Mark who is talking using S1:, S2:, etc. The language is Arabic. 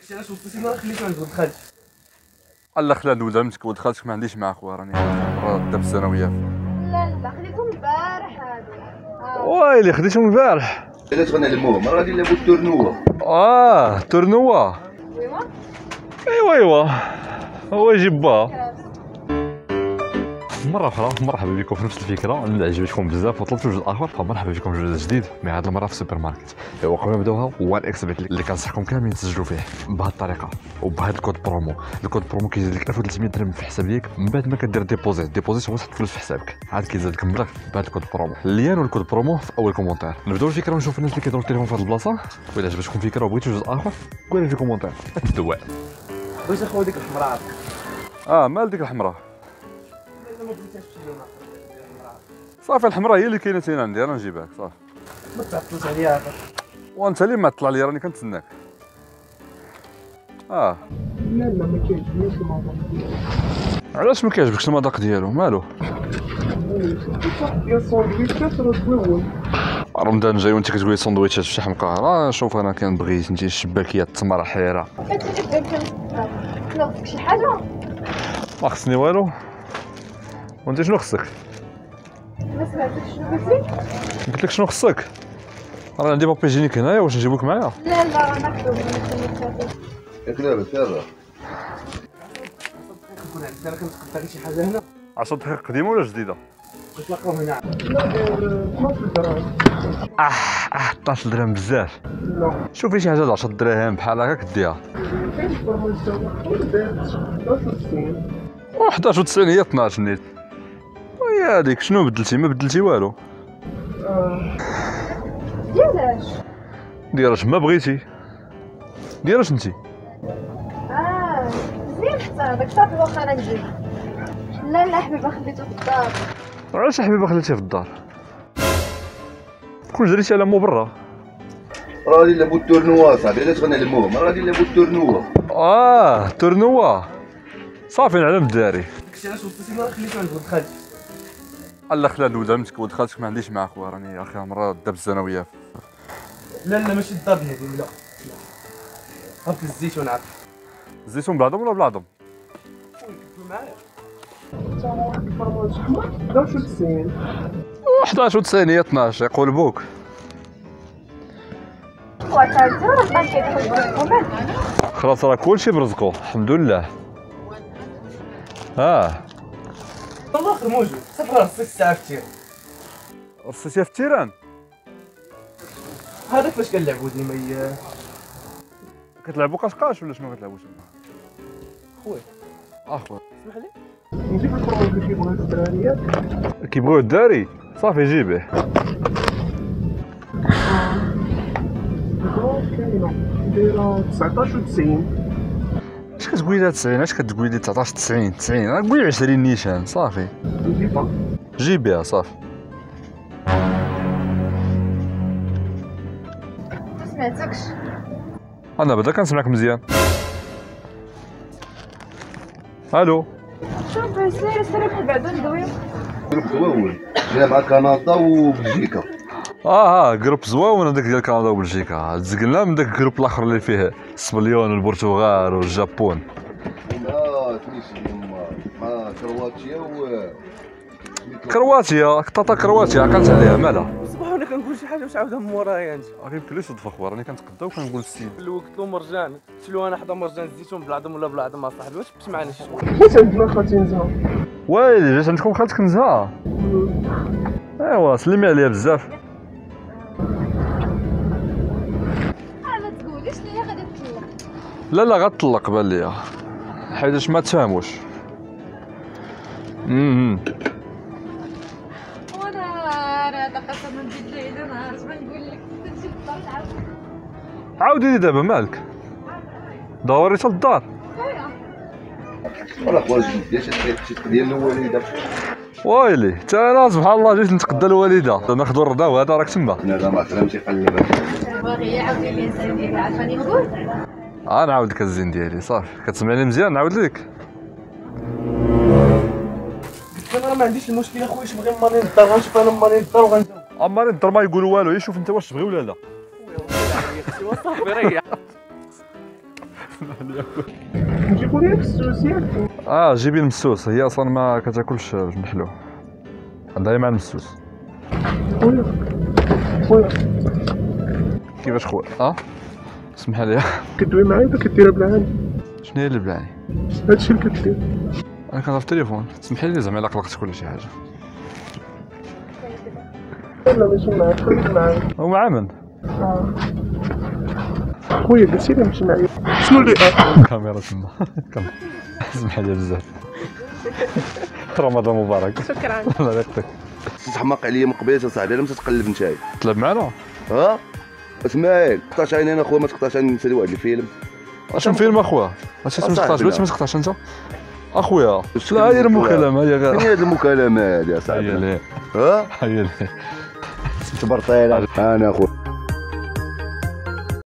S1: داكشي علاش وصلتي ما خليتو عند ولد خالتي.
S2: الله خلى عند ولد عمتك ولد خالتك ما عنديش معاه خويا راني مرة دابز انا وياه.
S3: لا خليتهم البارح هادو.
S2: ويلي خديتهم البارح.
S4: علاش غنعلموهم راه غادي نلعبو التورنوا.
S2: تورنوا. ايوا هو يجيب با. مرة أخرى مرحبا بكم في نفس الفكرة اللي عجبتكم بزاف وطلبتوا جزء آخر، فمرحبا بكم في جزء جديد مي هذه المرة في السوبر ماركت. ايوا قبل ما نبداوها هو الاكسبت اللي كنصحكم كاملين تسجلوا فيه بهذه الطريقة وبهذا الكود برومو. الكود برومو كيزيد لك 1300 درهم في الحساب ديالك من بعد ما كدير ديبوزيت هو تحط فلوس في حسابك، عاد كيزيد لك مبلغ بهذا الكود برومو. اللين والكود برومو في أول كومونتير. نبداو الفكرة ونشوف الناس اللي كيديروا التليفون في هذه البلاصة، وإلا عجبتكم الفكرة وبغيتوا جزء آخر قولوا لي في كومونتير. الدواء
S1: بغيت اخويا ديك الحمراء.
S2: مال ديك الحمراء
S1: ما بغيتهاش تشري لنا
S2: صافي. الحمراء هي اللي كاينه تينا عندي، انا نجيبها لك صافي.
S1: ما تعطلش عليها.
S2: وانت اللي ما طلع لي راني كنتسناك.
S1: لا ما كيعجبنيش الموضوع.
S2: علاش ما كيعجبكش المذاق ديالو؟ مالو؟
S1: ديال الساندويتشات راه زويون.
S2: رمضان جاي وانت كتقولي سندويتشات في شحم قهر. شوف انا كنبغي انت الشباكيه التمر حيره.
S3: خصك شي حاجه؟
S2: ما خصني والو. وانت شنو خصك؟
S3: ما سمعتكش شنو قلتي؟
S2: قلت لك شنو خصك؟ راه عندي بابي جينيك هنايا، واش نجيبوك معايا؟
S3: لا راه ناخذو
S4: ياك لاباس يلاه.
S1: كنكون عندك انا كنتقطع غير شي حاجه هنا.
S2: 10 دقائق قديمه ولا جديده؟
S1: كنتلاقاو هنا. لا 12 درهم.
S2: 12 درهم بزاف.
S1: لا
S2: شوفي شي حاجه 10 دراهم بحال هكا كديها.
S1: كاين البروموسيون 11.90.
S2: 11.90 هي 12 نيت. ويا هذيك شنو بدلتي؟ ما بدلتي والو.
S3: ديالاش؟
S2: دير ما بغيتي. دير اش انتي؟
S3: مزيان حتى هذاك صافي واخا انا نجي. لا حبيبه خليته في الدار.
S2: علاش حبيبه خليتيه في الدار؟ كون جريتي على مو برا.
S4: راه غادي نلعبو التورنوا صاحبي. علاش غنعلموهم راه غادي نلعبو التورنوا.
S2: تورنوا صافي نعلم الداري.
S1: داكشي علاش وصلتي ما خليتو عند ولد خالتي.
S2: الله خلى عند ولد عمتك ولد خالتك ما عنديش معاه خويا راني اخر مره دابز انا وياه.
S1: لا ماشي الدار ديالي لا. عرفت الزيتون عارف.
S2: الزيتون بالعظم ولا بالعظم؟
S1: معايا. تا واحد الفرماج احمر 11.90.
S2: 11.90 هي 12 يقول بوك.
S3: وتعرفتي راه بقى كيدخل بالكومنت.
S2: خلاص راه كلشي برزقو الحمد لله.
S1: والله اخر موجود صافي راه خصك الساعه كثير.
S2: رصيتيها في التيران.
S1: هذاك فاش كنلعبو ديما
S2: كتلعبوا قشقاش ولا شنو كتلعبوا تما؟
S1: خويا.
S2: خويا
S1: اسمح لي نجيب الفرماج اللي كيبغيو الدراريات.
S2: كيبغيو الداري صافي جيبيه.
S1: كاينه دايره 19.90.
S2: اش كتقولي لها 90؟ اش كتقولي لي 19 90 راه قولي 20 نيشان صافي.
S1: نجيبها.
S2: جيبيها صافي.
S3: ما سمعتكش.
S2: انا بدا كنسمعك مزيان. الو.
S3: شوف سير بعدا ندويو.
S4: جروب زوين جا مع كندا وبلجيكا.
S2: جروب زوين هذاك ديال كندا وبلجيكا. تزقلنا من داك الجروب الاخر اللي فيه السبليون والبرتغال والجابون.
S4: سميتو مع
S2: كرواتيا كطاطا كرواتيا عقلت عليها مالها.
S1: صباح وانا كنقول شي حاجه واش عاودها من ورايا انت.
S2: ما يمكنليش صدفه خويا راني كنتقدا وكنقول السيد.
S1: الوقت له مرجان قلت له انا حدا مرجان الزيتون بالعظم ولا بالعظم اصاحبي واش جبت معنا شي شويه.
S5: جات عندنا خالتي نزهه.
S2: ويلي جات عندكم خالتك نزهه. ايوا سلمي عليها بزاف.
S3: ما تقوليش ليا غادي تطلق.
S2: لا غتطلق بان ليا حيتاش ما تفهموش.
S3: وانا هذا قسما بالله الا نهار ما نقول لك تمشي للدار تعاود.
S2: عاودي لي دابا مالك دوري حتى للدار.
S4: راه خويا ديال شي ديال الوالده.
S2: ويلي حتى انا سبحان الله جيت نتقدى الوالده ناخذ الرضا وهذا راك تما.
S4: لا ما كلامش يقلب.
S3: باغي عاودي لي الزين ديالي عارفاني نقول.
S2: نعاود لك الزين ديالي صافي. كتسمعني مزيان نعاود لك.
S1: انا راه ما عنديش المشكله خويا اش بغي ماني الدار غنشوف انا ماني الدار وغنجاوب.
S2: اما الدار ما يقولوا والو. شوف انت واش تبغي ولا لا.
S1: صافي ريح.
S5: نجيبو ليه السوس ياك؟
S2: جيبي المسوس، هي اصلا ما كتاكلش المحلو، عندها مع المسوس.
S5: خويا
S2: كيفاش خويا؟ اسمح لي.
S5: كدوي معايا ولا كديرها بالعاني؟
S2: شنو هي اللي بلاني؟
S5: هادشي اللي كدير.
S2: انا كنهضر في التليفون، تسمحي لي زعما الا قلقتك ولا شي حاجه.
S5: لا ماشي معاك، خليك معايا.
S2: ومع من؟
S5: خويا قلتي لي ماشي معايا. شنو اللي
S2: الكاميرا تما. اسمح لي بزاف. رمضان مبارك.
S3: شكرا.
S2: الله يعطيك.
S4: تحماق عليا من قبيله اصاحبي، انا تتقلب نتايا.
S2: تلعب معنا؟
S4: اسماعيل تقطعش عيني انا خويا، ما تقطعش عيني نسالي واحد الفيلم.
S2: شنو فيلم اخويا؟ اش ما تقطعش، ما تقطعش انت؟ اخويا
S4: شكون
S2: لا هي المكالمه هي غير.
S4: فين هاد المكالمه هادي اصاحبي؟
S2: هي ليه
S4: ها
S2: هي ليه
S4: تبرطيله انا اخويا.